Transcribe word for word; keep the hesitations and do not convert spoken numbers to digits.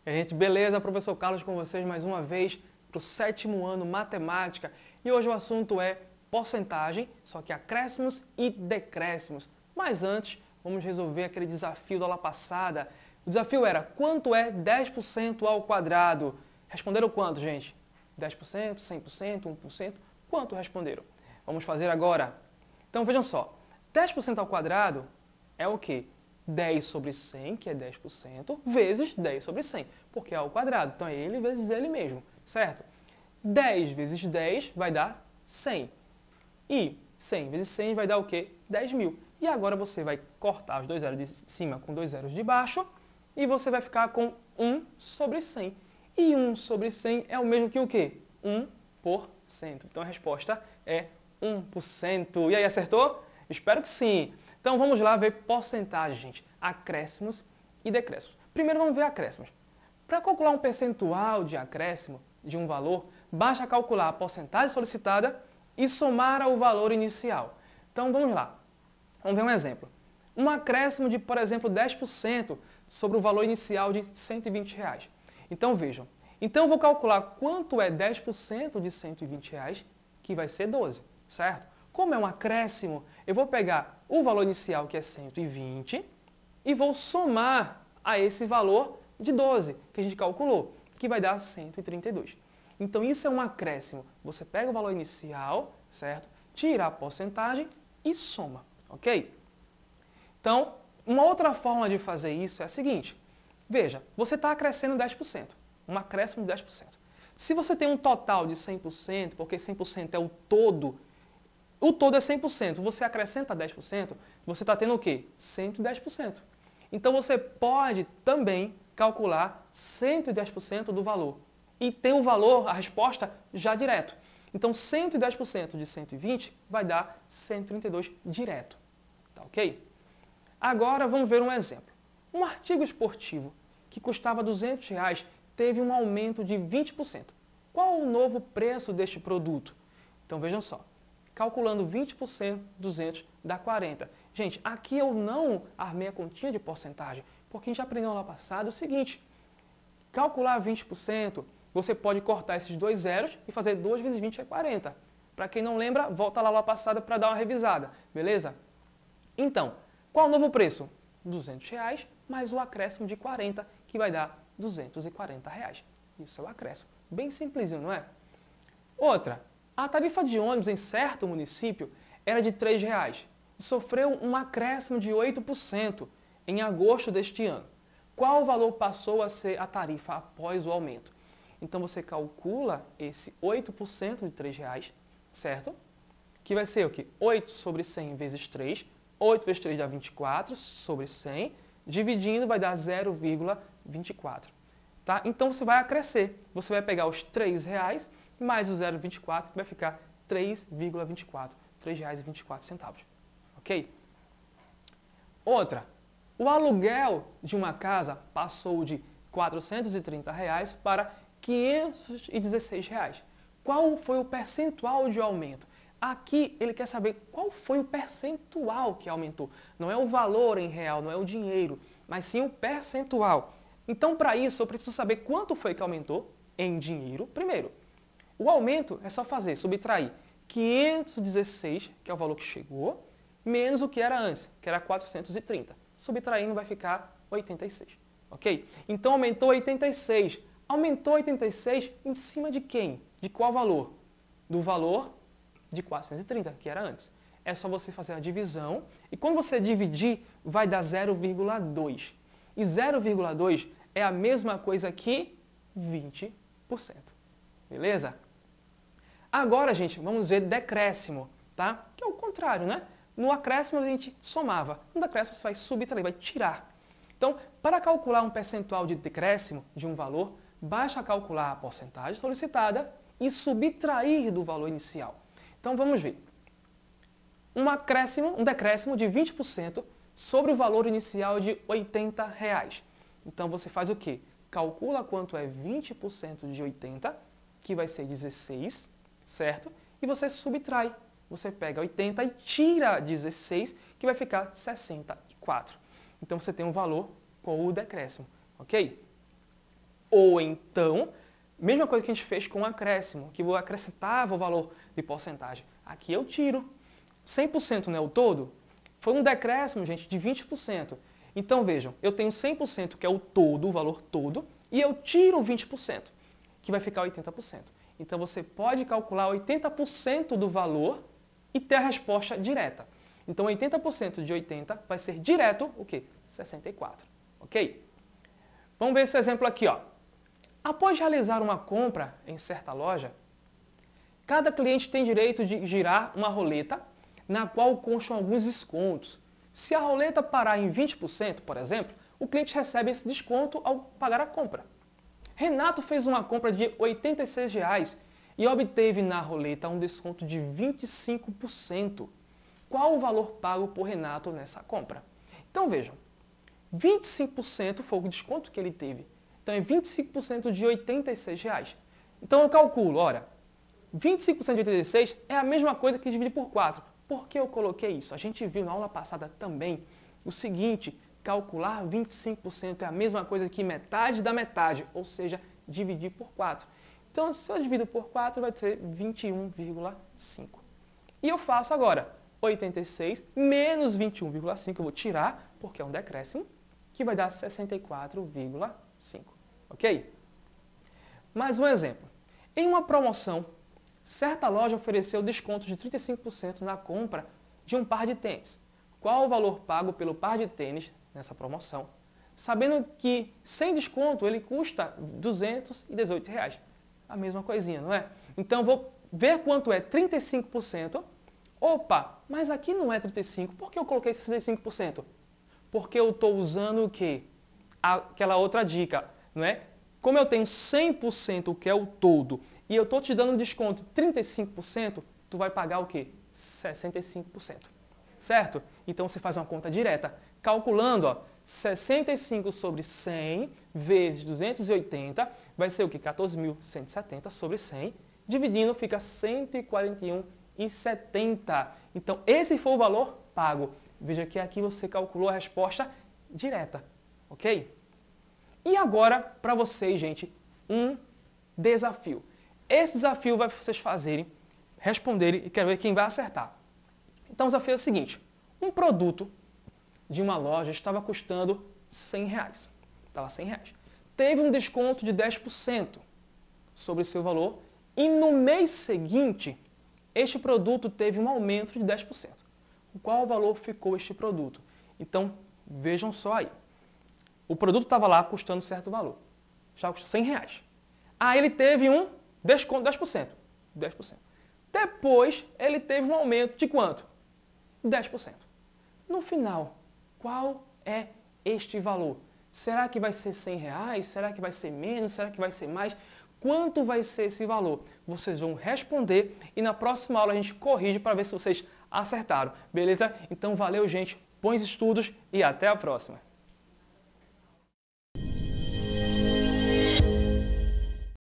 E aí, gente, beleza? Professor Carlos com vocês mais uma vez para o sétimo ano Matemática. E hoje o assunto é porcentagem, só que acréscimos e decréscimos. Mas antes, vamos resolver aquele desafio da aula passada. O desafio era, quanto é dez por cento ao quadrado? Responderam quanto, gente? dez por cento, cem por cento, um por cento? Quanto responderam? Vamos fazer agora. Então, vejam só. dez por cento ao quadrado é o quê? dez sobre cem, que é dez por cento, vezes dez sobre cem, porque é ao quadrado. Então, é ele vezes ele mesmo, certo? dez vezes dez vai dar cem. E cem vezes cem vai dar o quê? dez mil. E agora você vai cortar os dois zeros de cima com dois zeros de baixo e você vai ficar com um sobre cem. E um sobre cem é o mesmo que o quê? um por cento. Então, a resposta é um por cento. E aí, acertou? Espero que sim. Então, vamos lá ver porcentagem, gente. Acréscimos e decréscimos. Primeiro, vamos ver acréscimos. Para calcular um percentual de acréscimo de um valor, basta calcular a porcentagem solicitada e somar ao valor inicial. Então, vamos lá. Vamos ver um exemplo. Um acréscimo de, por exemplo, dez por cento sobre o valor inicial de cento e vinte reais. Então, vejam. Então, eu vou calcular quanto é dez por cento de cento e vinte reais, que vai ser doze, certo? Como é um acréscimo, eu vou pegar o valor inicial, que é cento e vinte, e vou somar a esse valor de doze, que a gente calculou, que vai dar cento e trinta e dois. Então, isso é um acréscimo. Você pega o valor inicial, certo? Tira a porcentagem e soma, ok? Então, uma outra forma de fazer isso é a seguinte. Veja, você está acrescendo dez por cento, um acréscimo de dez por cento. Se você tem um total de cem por cento, porque cem por cento é o todo, o todo é cem por cento, você acrescenta dez por cento, você está tendo o quê? cento e dez por cento. Então, você pode também calcular cento e dez por cento do valor e ter o valor, a resposta, já direto. Então, cento e dez por cento de cento e vinte vai dar cento e trinta e dois direto. Tá ok? Agora, vamos ver um exemplo. Um artigo esportivo que custava duzentos reais teve um aumento de vinte por cento. Qual o novo preço deste produto? Então, vejam só. Calculando vinte por cento, duzentos dá quarenta. Gente, aqui eu não armei a continha de porcentagem, porque a gente aprendeu lá passado o seguinte. Calcular vinte por cento, você pode cortar esses dois zeros e fazer dois vezes vinte é quarenta. Para quem não lembra, volta lá lá passada para dar uma revisada, beleza? Então, qual o novo preço? duzentos reais mais o acréscimo de quarenta, que vai dar duzentos e quarenta reais. Isso é o acréscimo. Bem simplesinho, não é? Outra, a tarifa de ônibus em certo município era de três reais e sofreu um acréscimo de oito por cento em agosto deste ano. Qual valor passou a ser a tarifa após o aumento? Então, você calcula esse oito por cento de três reais, certo? Que vai ser o quê? oito sobre cem vezes três. oito vezes três dá vinte e quatro sobre cem. Dividindo vai dar zero vírgula vinte e quatro. Tá? Então, você vai acrescer. Você vai pegar os três reais mais o zero vírgula vinte e quatro, que vai ficar três vírgula vinte e quatro. três reais e vinte e quatro centavos. Ok? Outra. O aluguel de uma casa passou de quatrocentos e trinta reais para quinhentos e dezesseis reais. Qual foi o percentual de aumento? Aqui ele quer saber qual foi o percentual que aumentou. Não é o valor em real, não é o dinheiro, mas sim o percentual. Então, para isso, eu preciso saber quanto foi que aumentou em dinheiro primeiro. O aumento é só fazer, subtrair quinhentos e dezesseis, que é o valor que chegou, menos o que era antes, que era quatrocentos e trinta. Subtraindo vai ficar oitenta e seis, ok? Então, aumentou oitenta e seis. Aumentou oitenta e seis em cima de quem? De qual valor? Do valor de quatrocentos e trinta, que era antes. É só você fazer a divisão e quando você dividir, vai dar zero vírgula dois. E zero vírgula dois é a mesma coisa que vinte por cento. Beleza? Agora, gente, vamos ver decréscimo, tá? Que é o contrário, né? No acréscimo a gente somava, no decréscimo você vai subtrair, vai tirar. Então, para calcular um percentual de decréscimo de um valor, basta calcular a porcentagem solicitada e subtrair do valor inicial. Então, vamos ver. Um acréscimo, um decréscimo de vinte por cento sobre o valor inicial de oitenta reais. Então, você faz o quê? Calcula quanto é vinte por cento de oitenta, que vai ser dezesseis, certo? E você subtrai. Você pega oitenta e tira dezesseis, que vai ficar sessenta e quatro. Então, você tem um valor com o decréscimo, ok? Ou então, mesma coisa que a gente fez com o acréscimo, que eu acrescentava o valor de porcentagem. Aqui eu tiro. cem por cento não é o todo? Foi um decréscimo, gente, de vinte por cento. Então, vejam, eu tenho cem por cento, que é o todo, o valor todo, e eu tiro vinte por cento, que vai ficar oitenta por cento. Então, você pode calcular oitenta por cento do valor e ter a resposta direta. Então, oitenta por cento de oitenta vai ser direto, o quê? sessenta e quatro. Ok? Vamos ver esse exemplo aqui, ó. Após realizar uma compra em certa loja, cada cliente tem direito de girar uma roleta na qual constam alguns descontos. Se a roleta parar em vinte por cento, por exemplo, o cliente recebe esse desconto ao pagar a compra. Renato fez uma compra de oitenta e seis reais e obteve na roleta um desconto de vinte e cinco por cento. Qual o valor pago por Renato nessa compra? Então vejam, vinte e cinco por cento foi o desconto que ele teve. Então é vinte e cinco por cento de oitenta e seis reais. Então eu calculo, olha, vinte e cinco por cento de oitenta e seis é a mesma coisa que dividir por quatro. Por que eu coloquei isso? A gente viu na aula passada também o seguinte, calcular vinte e cinco por cento é a mesma coisa que metade da metade, ou seja, dividir por quatro. Então, se eu divido por quatro, vai ser vinte e um vírgula cinco. E eu faço agora oitenta e seis menos vinte e um vírgula cinco, eu vou tirar, porque é um decréscimo, que vai dar sessenta e quatro vírgula cinco. Ok? Mais um exemplo. Em uma promoção, certa loja ofereceu desconto de trinta e cinco por cento na compra de um par de tênis. Qual o valor pago pelo par de tênis nessa promoção? Sabendo que sem desconto ele custa duzentos e dezoito reais. A mesma coisinha, não é? Então vou ver quanto é trinta e cinco por cento. Opa, mas aqui não é trinta e cinco por cento. Por que eu coloquei sessenta e cinco por cento? Porque eu estou usando o quê? Aquela outra dica, não é? Como eu tenho cem por cento, que é o todo, e eu estou te dando um desconto de trinta e cinco por cento, tu vai pagar o quê? sessenta e cinco por cento. Certo? Então você faz uma conta direta, calculando, ó, sessenta e cinco sobre cem vezes duzentos e oitenta, vai ser o quê? quatorze mil cento e setenta sobre cem, dividindo fica cento e quarenta e um vírgula setenta. Então esse foi o valor pago. Veja que aqui você calculou a resposta direta, ok? E agora, para vocês, gente, um desafio. Esse desafio vai vocês fazerem, responderem e quero ver quem vai acertar. Então o desafio é o seguinte, um produto de uma loja estava custando cem reais. Estava cem reais. Teve um desconto de dez por cento sobre o seu valor e no mês seguinte, este produto teve um aumento de dez por cento. Qual valor ficou este produto? Então, vejam só aí. O produto estava lá custando certo valor. Já custou cem reais. Aí ele teve um desconto de dez por cento. dez por cento. Depois, ele teve um aumento de quanto? dez por cento. No final, qual é este valor? Será que vai ser cem reais? Será que vai ser menos? Será que vai ser mais? Quanto vai ser esse valor? Vocês vão responder e na próxima aula a gente corrige para ver se vocês acertaram. Beleza? Então valeu, gente. Bons estudos e até a próxima.